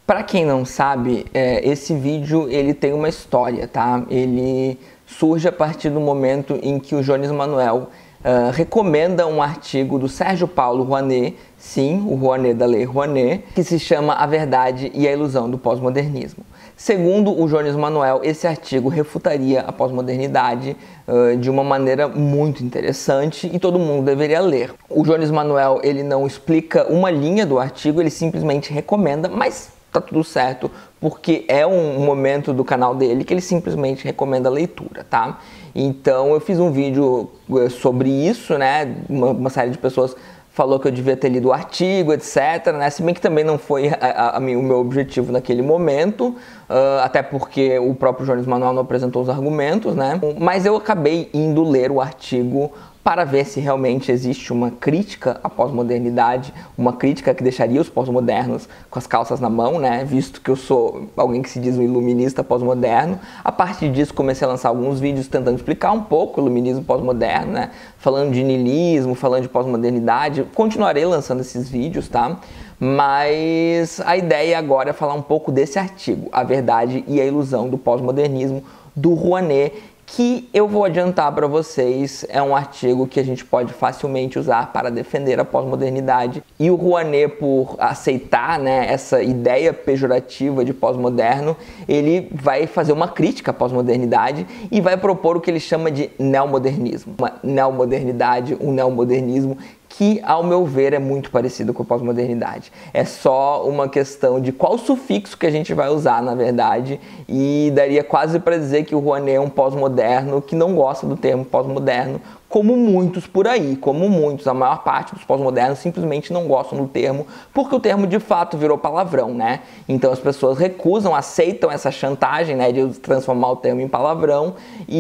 Para quem não sabe, esse vídeo ele tem uma história, tá? Ele surge a partir do momento em que o Jones Manuel recomenda um artigo do Sérgio Paulo Rouanet, sim, o Rouanet da Lei Rouanet, que se chama A Verdade e a Ilusão do Pós-Modernismo. Segundo o Jones Manuel, esse artigo refutaria a pós-modernidade de uma maneira muito interessante e todo mundo deveria ler. O Jones Manuel ele não explica uma linha do artigo, ele simplesmente recomenda, mas tá tudo certo, porque é um momento do canal dele que ele simplesmente recomenda a leitura, tá? Então eu fiz um vídeo sobre isso, né? Uma série de pessoas falou que eu devia ter lido o artigo, etc, né? Se bem que também não foi o meu objetivo naquele momento, até porque o próprio Jones Manuel não apresentou os argumentos, né? Mas eu acabei indo ler o artigo para ver se realmente existe uma crítica à pós-modernidade, uma crítica que deixaria os pós-modernos com as calças na mão, né? Visto que eu sou alguém que se diz um iluminista pós-moderno. A partir disso comecei a lançar alguns vídeos tentando explicar um pouco o iluminismo pós-moderno, né? Falando de niilismo, falando de pós-modernidade. Continuarei lançando esses vídeos, tá? Mas a ideia agora é falar um pouco desse artigo, A Verdade e a Ilusão do Pós-Modernismo, do Rouanet, que eu vou adiantar para vocês, é um artigo que a gente pode facilmente usar para defender a pós-modernidade. E o Rouanet, por aceitar, né, essa ideia pejorativa de pós-moderno, ele vai fazer uma crítica à pós-modernidade e vai propor o que ele chama de neomodernismo. Uma neomodernidade, um neomodernismo que, ao meu ver, é muito parecido com a pós-modernidade. É só uma questão de qual sufixo que a gente vai usar, na verdade, e daria quase para dizer que o Rouanet é um pós-moderno que não gosta do termo pós-moderno, como muitos por aí, como muitos, a maior parte dos pós-modernos simplesmente não gostam do termo, porque o termo de fato virou palavrão, né? Então as pessoas recusam, aceitam essa chantagem, né, de transformar o termo em palavrão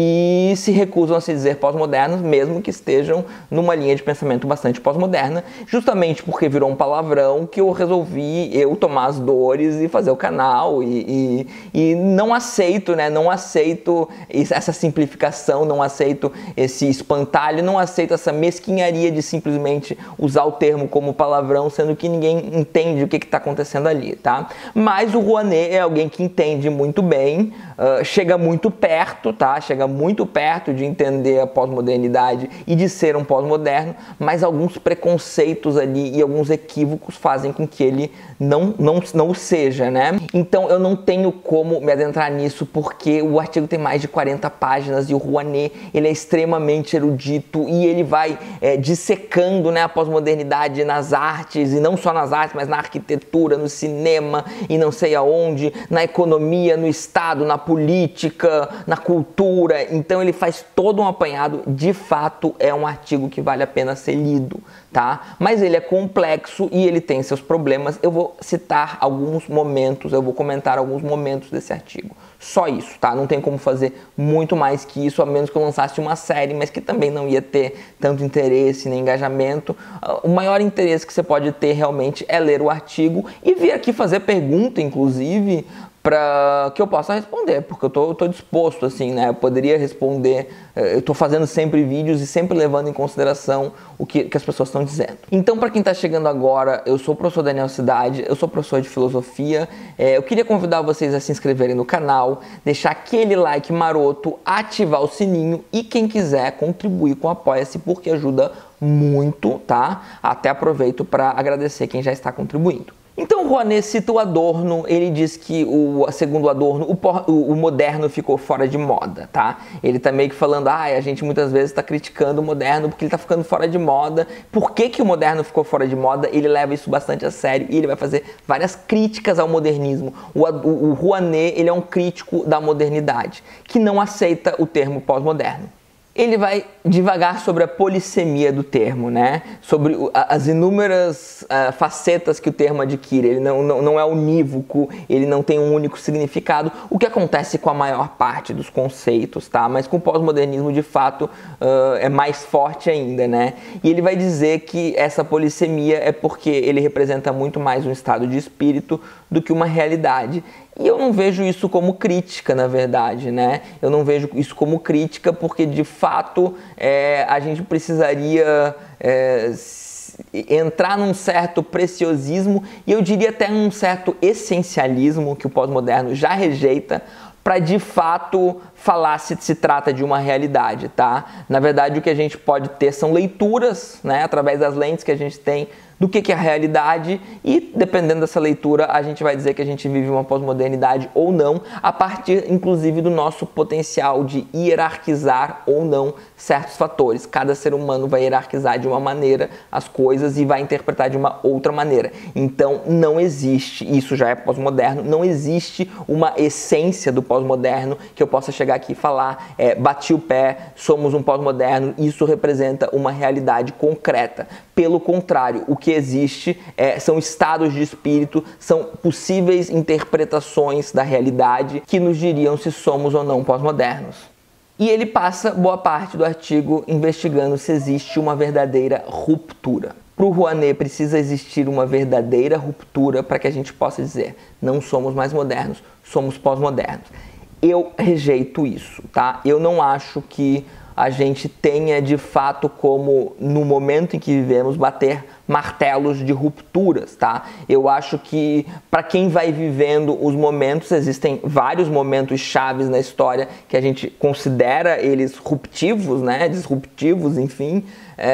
e se recusam a se dizer pós-modernos, mesmo que estejam numa linha de pensamento bastante pós-moderna, justamente porque virou um palavrão que eu resolvi tomar as dores e fazer o canal e não aceito, né, não aceito essa simplificação, não aceito esse espantalho, não aceito essa mesquinharia de simplesmente usar o termo como palavrão, sendo que ninguém entende o que está acontecendo ali, tá? Mas o Rouanet é alguém que entende muito bem, chega muito perto, tá? Chega muito perto de entender a pós-modernidade e de ser um pós-moderno, mas alguns preconceitos ali e alguns equívocos fazem com que ele não o seja, né? Então eu não tenho como me adentrar nisso, porque o artigo tem mais de 40 páginas e o Rouanet, ele é extremamente erudito e ele vai dissecando, né, a pós-modernidade nas artes, e não só nas artes, mas na arquitetura, no cinema e não sei aonde, na economia, no Estado, na política, na cultura. Então ele faz todo um apanhado. De fato é um artigo que vale a pena ser lido, tá? Mas ele é complexo e ele tem seus problemas. Eu vou citar alguns momentos, eu vou comentar alguns momentos desse artigo. Só isso, tá? Não tem como fazer muito mais que isso, a menos que eu lançasse uma série, mas que também não ia ter tanto interesse nem engajamento. O maior interesse que você pode ter realmente é ler o artigo e vir aqui fazer pergunta, inclusive, para que eu possa responder, porque eu tô disposto, assim, né? Eu poderia responder, eu tô fazendo sempre vídeos e sempre levando em consideração o que as pessoas estão dizendo. Então, para quem tá chegando agora, eu sou o professor Daniel Cidade, eu sou professor de filosofia, eu queria convidar vocês a se inscreverem no canal, deixar aquele like maroto, ativar o sininho e quem quiser contribuir com o Apoia-se, porque ajuda muito, tá? Até aproveito para agradecer quem já está contribuindo. Então o Rouanet cita o Adorno, ele diz que, segundo o Adorno, o moderno ficou fora de moda, tá? Ele tá meio que falando, a gente muitas vezes está criticando o moderno porque ele tá ficando fora de moda. Por que o moderno ficou fora de moda? Ele leva isso bastante a sério e ele vai fazer várias críticas ao modernismo. O Rouanet, ele é um crítico da modernidade, que não aceita o termo pós-moderno. Ele vai divagar sobre a polissemia do termo, né? Sobre as inúmeras facetas que o termo adquire. Ele não é unívoco, ele não tem um único significado, o que acontece com a maior parte dos conceitos, tá? Mas com o pós-modernismo, de fato, é mais forte ainda, né? E ele vai dizer que essa polissemia é porque ele representa muito mais um estado de espírito do que uma realidade. E eu não vejo isso como crítica, na verdade, né? Eu não vejo isso como crítica porque, de fato, a gente precisaria entrar num certo preciosismo e eu diria até um certo essencialismo que o pós-moderno já rejeita, para de fato falar se trata de uma realidade, tá? Na verdade, o que a gente pode ter são leituras, né, através das lentes que a gente tem do que é a realidade e, dependendo dessa leitura, a gente vai dizer que a gente vive uma pós-modernidade ou não, a partir, inclusive, do nosso potencial de hierarquizar ou não certos fatores. Cada ser humano vai hierarquizar de uma maneira as coisas e vai interpretar de uma outra maneira. Então, não existe, isso já é pós-moderno, não existe uma essência do pós-moderno que eu possa chegar aqui e falar, bati o pé, somos um pós-moderno, isso representa uma realidade concreta. Pelo contrário, o que existe são estados de espírito, são possíveis interpretações da realidade que nos diriam se somos ou não pós-modernos. E ele passa boa parte do artigo investigando se existe uma verdadeira ruptura. Para o Rouanet precisa existir uma verdadeira ruptura para que a gente possa dizer não somos mais modernos, somos pós-modernos. Eu rejeito isso, tá? Eu não acho que a gente tenha de fato como, no momento em que vivemos, bater martelos de rupturas, tá? Eu acho que para quem vai vivendo os momentos, existem vários momentos chaves na história que a gente considera eles ruptivos, né? Disruptivos, enfim,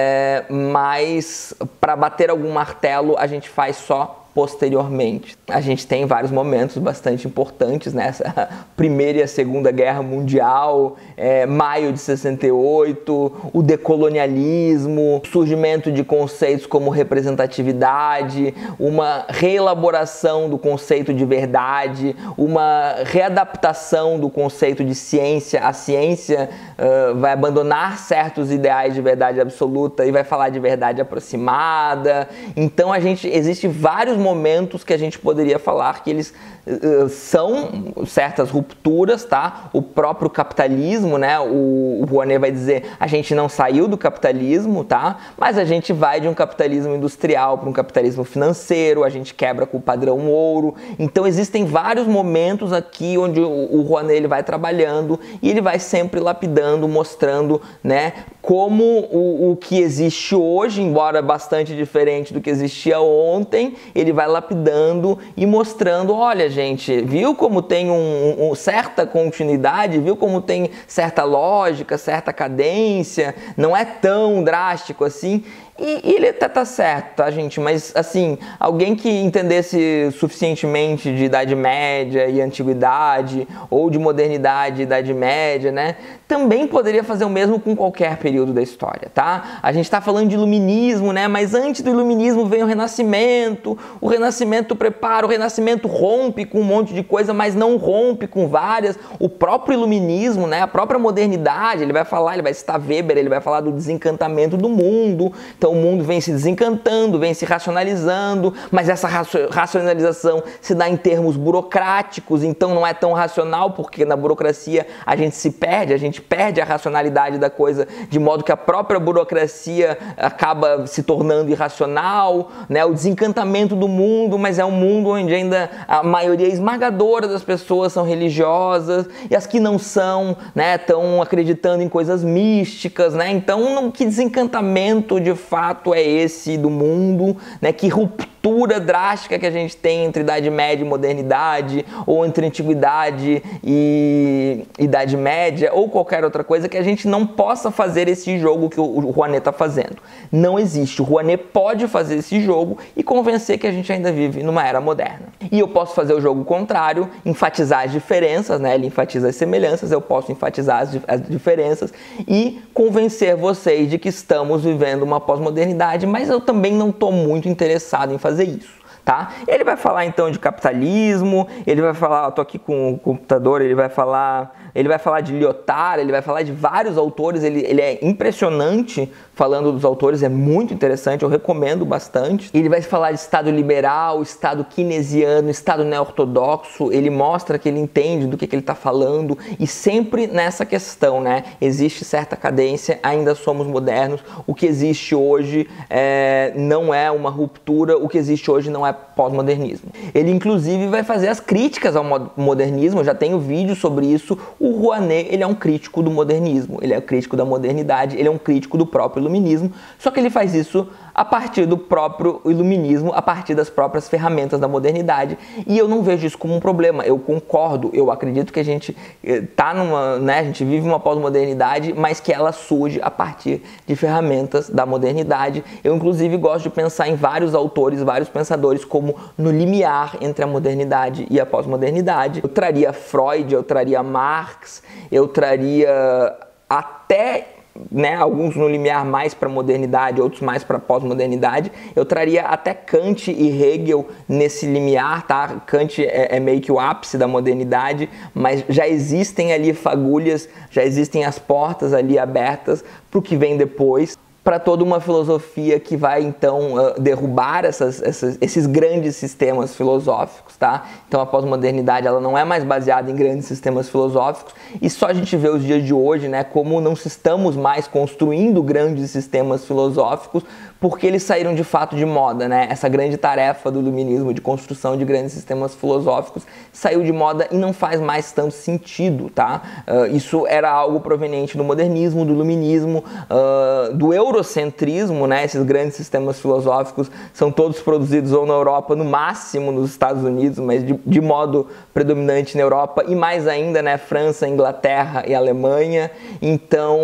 mas para bater algum martelo a gente faz só posteriormente. A gente tem vários momentos bastante importantes nessa Primeira e a Segunda Guerra Mundial, maio de 68, o decolonialismo, o surgimento de conceitos como representatividade, uma reelaboração do conceito de verdade, uma readaptação do conceito de ciência. A ciência vai abandonar certos ideais de verdade absoluta e vai falar de verdade aproximada. Então existe vários momentos que a gente poderia falar que eles são certas rupturas, tá? O próprio capitalismo, né? O Rouanet vai dizer, a gente não saiu do capitalismo, tá? Mas a gente vai de um capitalismo industrial para um capitalismo financeiro, a gente quebra com o padrão ouro. Então existem vários momentos aqui onde o Rouanet ele vai trabalhando e ele vai sempre lapidando, mostrando, né, como o que existe hoje, embora bastante diferente do que existia ontem, ele vai lapidando e mostrando, olha gente, viu como tem certa continuidade, viu como tem certa lógica, certa cadência, não é tão drástico assim. E ele até tá certo, tá, gente? Mas, assim, alguém que entendesse suficientemente de Idade Média e Antiguidade, ou de Modernidade e Idade Média, né? Também poderia fazer o mesmo com qualquer período da história, tá? A gente tá falando de Iluminismo, né? Mas antes do Iluminismo vem o Renascimento prepara, o Renascimento rompe com um monte de coisa, mas não rompe com várias. O próprio Iluminismo, né? A própria Modernidade, ele vai citar Weber, ele vai falar do desencantamento do mundo. Então o mundo vem se desencantando, vem se racionalizando, mas essa racionalização se dá em termos burocráticos, então não é tão racional, porque na burocracia a gente perde a racionalidade da coisa, de modo que a própria burocracia acaba se tornando irracional, né? O desencantamento do mundo, mas é um mundo onde ainda a maioria esmagadora das pessoas são religiosas, e as que não são, né, estão acreditando em coisas místicas, né? Então, que desencantamento de fato é esse do mundo, né? Que ruptura drástica que a gente tem entre Idade Média e Modernidade, ou entre Antiguidade e Idade Média, ou qualquer outra coisa, que a gente não possa fazer esse jogo que o Rouanet está fazendo. Não existe. O Rouanet pode fazer esse jogo e convencer que a gente ainda vive numa era moderna. E eu posso fazer o jogo contrário, enfatizar as diferenças, né? Ele enfatiza as semelhanças, eu posso enfatizar as diferenças e convencer vocês de que estamos vivendo uma pós-modernidade, mas eu também não estou muito interessado em fazer isso. Tá? Ele vai falar então de capitalismo, ele vai falar, estou aqui com o computador, ele vai falar de Lyotard, ele vai falar de vários autores, ele é impressionante falando dos autores, é muito interessante, eu recomendo bastante. Ele vai falar de Estado liberal, Estado keynesiano, Estado neo-ortodoxo, ele mostra que ele entende do que ele está falando, e sempre nessa questão, né? Existe certa cadência, ainda somos modernos, o que existe hoje não é uma ruptura, o que existe hoje não é pós-modernismo. Ele inclusive vai fazer as críticas ao modernismo, eu já tenho vídeo sobre isso. O Rouanet, ele é um crítico do modernismo, ele é um crítico da modernidade, ele é um crítico do próprio iluminismo, só que ele faz isso a partir do próprio iluminismo, a partir das próprias ferramentas da modernidade. E eu não vejo isso como um problema, eu concordo, eu acredito que a gente tá a gente vive uma pós-modernidade, mas que ela surge a partir de ferramentas da modernidade. Eu inclusive gosto de pensar em vários autores, vários pensadores como no limiar entre a modernidade e a pós-modernidade. Eu traria Freud, eu traria Marx, eu traria até alguns no limiar mais para a modernidade, outros mais para a pós-modernidade. Eu traria até Kant e Hegel nesse limiar, tá? Kant é meio que o ápice da modernidade, mas já existem ali fagulhas, já existem as portas ali abertas para o que vem depois, para toda uma filosofia que vai então derrubar esses grandes sistemas filosóficos, tá? Então a pós-modernidade ela não é mais baseada em grandes sistemas filosóficos, e só a gente vê os dias de hoje, né, como não estamos mais construindo grandes sistemas filosóficos, porque eles saíram de fato de moda, né? Essa grande tarefa do iluminismo de construção de grandes sistemas filosóficos saiu de moda e não faz mais tanto sentido, tá? Isso era algo proveniente do modernismo, do iluminismo, do eurocentrismo, né? Esses grandes sistemas filosóficos são todos produzidos ou na Europa, no máximo nos Estados Unidos, mas de modo predominante na Europa, e mais ainda, né, França, Inglaterra e Alemanha. Então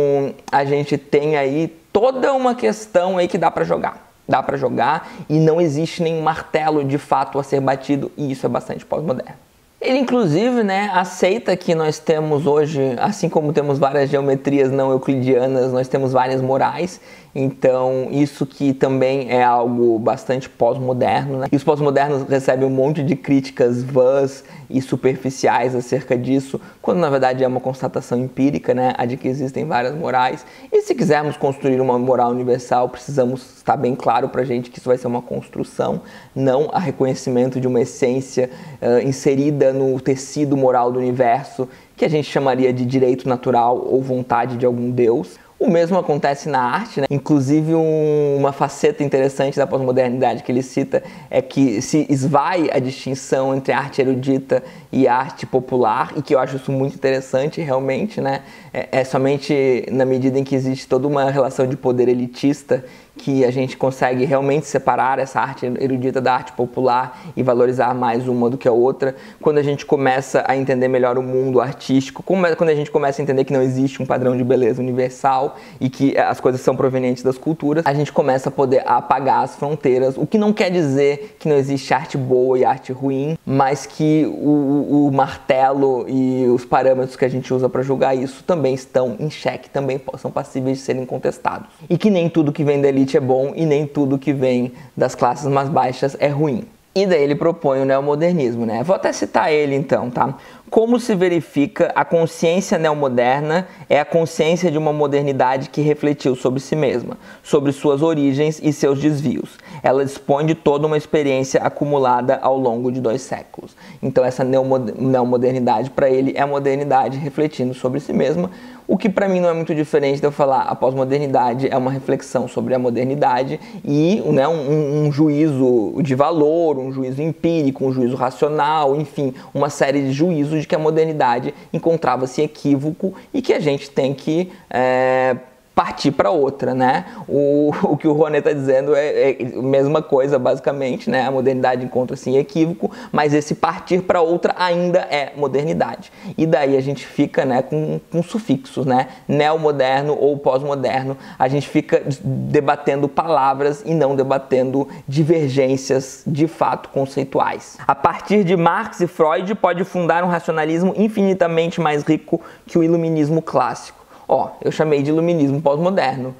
a gente tem aí toda uma questão aí que dá para jogar. Dá para jogar e não existe nenhum martelo de fato a ser batido, e isso é bastante pós-moderno. Ele, inclusive, né, aceita que nós temos hoje, assim como temos várias geometrias não euclidianas, nós temos várias morais. Então, isso que também é algo bastante pós-moderno, né? E os pós-modernos recebem um monte de críticas vãs e superficiais acerca disso, quando na verdade é uma constatação empírica, né, a de que existem várias morais. E se quisermos construir uma moral universal, precisamos estar bem claro pra gente que isso vai ser uma construção, não a reconhecimento de uma essência inserida no tecido moral do universo, que a gente chamaria de direito natural ou vontade de algum Deus. O mesmo acontece na arte, né? Inclusive uma faceta interessante da pós-modernidade que ele cita é que se esvai a distinção entre arte erudita e arte popular, e que eu acho isso muito interessante realmente, né? É somente na medida em que existe toda uma relação de poder elitista que a gente consegue realmente separar essa arte erudita da arte popular e valorizar mais uma do que a outra. Quando a gente começa a entender melhor o mundo artístico, quando a gente começa a entender que não existe um padrão de beleza universal e que as coisas são provenientes das culturas, a gente começa a poder apagar as fronteiras, o que não quer dizer que não existe arte boa e arte ruim, mas que o martelo e os parâmetros que a gente usa para julgar isso também estão em xeque, também são passíveis de serem contestados. E que nem tudo que vem da elite é bom e nem tudo que vem das classes mais baixas é ruim. E daí ele propõe o neomodernismo, né? Vou até citar ele então, tá? Como se verifica, a consciência neomoderna é a consciência de uma modernidade que refletiu sobre si mesma, sobre suas origens e seus desvios. Ela dispõe de toda uma experiência acumulada ao longo de 2 séculos. Então essa neomodernidade para ele é a modernidade refletindo sobre si mesma, o que para mim não é muito diferente de eu falar a pós-modernidade é uma reflexão sobre a modernidade e, né, um juízo de valor, um juízo empírico, um juízo racional, enfim, uma série de juízos de que a modernidade encontrava-se equívoco e que a gente tem que partir para outra, né? O que o Rouanet está dizendo é a mesma coisa, basicamente, né? A modernidade encontra-se em equívoco, mas esse partir para outra ainda é modernidade. E daí a gente fica, né, com sufixos, né? Neomoderno ou pós-moderno. A gente fica debatendo palavras e não debatendo divergências de fato conceituais. A partir de Marx e Freud pode fundar um racionalismo infinitamente mais rico que o iluminismo clássico. Eu chamei de iluminismo pós-moderno.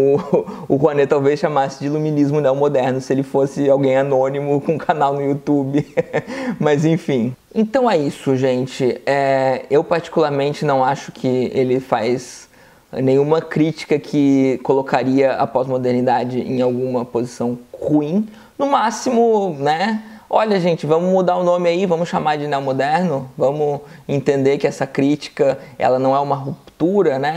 O Rouanet talvez chamasse de iluminismo neomoderno se ele fosse alguém anônimo com um canal no YouTube. Mas enfim. Então é isso, gente. Eu particularmente não acho que ele faz nenhuma crítica que colocaria a pós-modernidade em alguma posição ruim. No máximo, né? Olha, gente, vamos mudar o nome aí, vamos chamar de neomoderno, vamos entender que essa crítica, ela não é uma ruptura, né?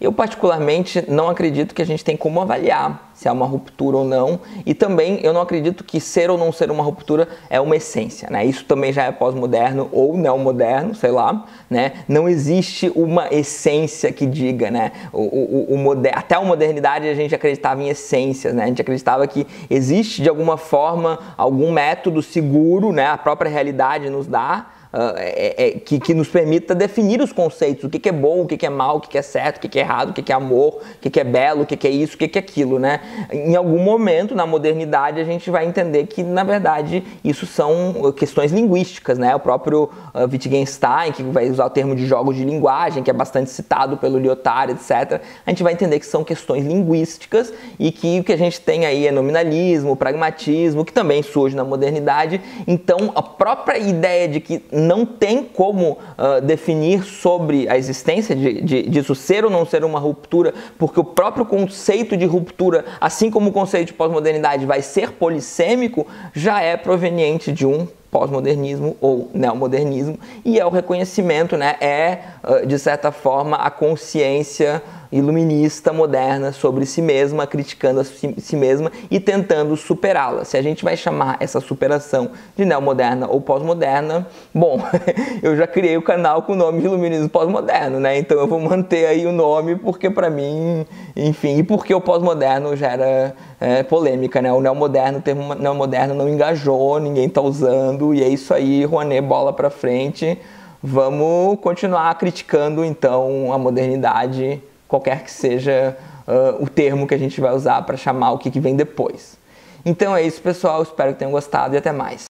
Eu particularmente não acredito que a gente tem como avaliar se é uma ruptura ou não, e também eu não acredito que ser ou não ser uma ruptura é uma essência, né? Isso também já é pós-moderno ou neomoderno, sei lá, né? Não existe uma essência que diga, né? Até a modernidade a gente acreditava em essências, né? A gente acreditava que existe de alguma forma algum método seguro, né? A própria realidade nos dá, que nos permita definir os conceitos, o que é bom, o que é mal, o que é certo, o que é errado, o que é amor, o que é belo, o que é isso, o que é aquilo, né? Em algum momento, na modernidade, a gente vai entender que, na verdade, isso são questões linguísticas, né? O próprio Wittgenstein, que vai usar o termo de jogos de linguagem, que é bastante citado pelo Lyotard, etc., a gente vai entender que são questões linguísticas e que o que a gente tem aí é nominalismo, pragmatismo, que também surge na modernidade. Então, a própria ideia de que não tem como definir sobre a existência disso ser ou não ser uma ruptura, porque o próprio conceito de ruptura, assim como o conceito de pós-modernidade vai ser polissêmico, já é proveniente de um pós-modernismo ou neomodernismo, e é o reconhecimento, né? De certa forma, a consciência iluminista moderna sobre si mesma, criticando a si mesma e tentando superá-la. Se a gente vai chamar essa superação de neomoderna ou pós-moderna, bom, eu já criei o canal com o nome de Iluminismo Pós-Moderno, né? Então eu vou manter aí o nome, porque para mim, enfim, e porque o pós-moderno gera polêmica, né? O termo neomoderno não engajou, ninguém tá usando, e é isso aí, Rouanet, bola pra frente. Vamos continuar criticando, então, a modernidade, qualquer que seja o termo que a gente vai usar para chamar o que vem depois. Então é isso, pessoal. Espero que tenham gostado e até mais.